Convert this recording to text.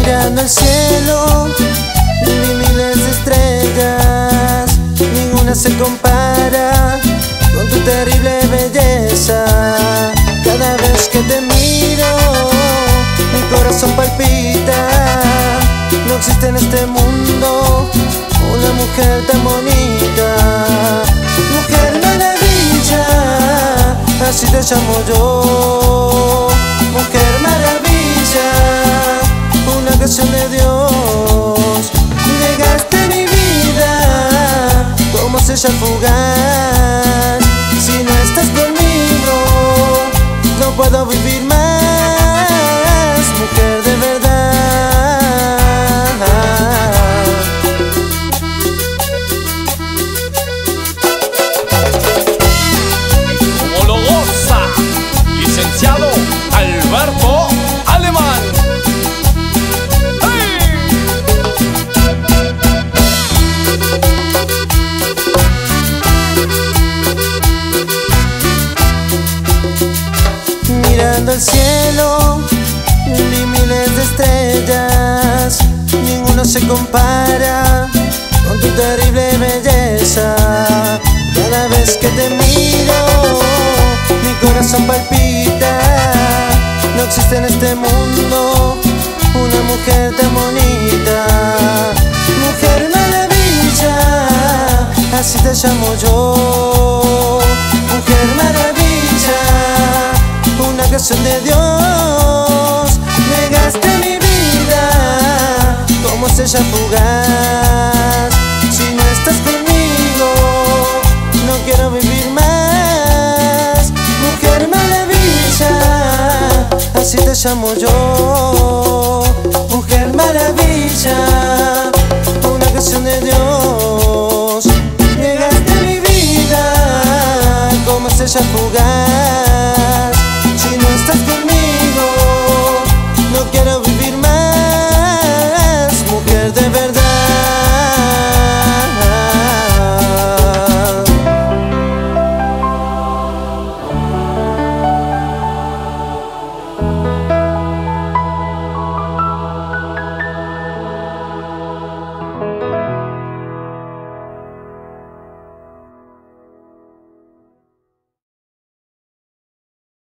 Mirando el cielo, vi miles de estrellas, ninguna se compara con tu terrible belleza. Cada vez que te miro, mi corazón palpita. No existe en este mundo una mujer tan bonita. Mujer maravilla, así te llamo yo. Mujer maravilla, una canción de Dios. Llegaste a mi vida como estrella fugaz. Si no estás conmigo, no puedo vivir más. Mujer de verdad. Como lo goza, licenciado Alberto Alemán. Mirando el cielo, vi miles de estrellas, ninguno se compara con tu terrible belleza. Cada vez que te miro, mi corazón palpita. No existe en este mundo una mujer tan bonita. Mujer maravilla, así te llamo yo. Mujer maravilla, una canción de Dios. Llegaste a mi vida como estrella fugaz. Si no estás conmigo, no quiero vivir más. Mujer maravilla, así te llamo yo. Mujer maravilla, una canción de Dios. Llegaste a mi vida como estrella fugaz.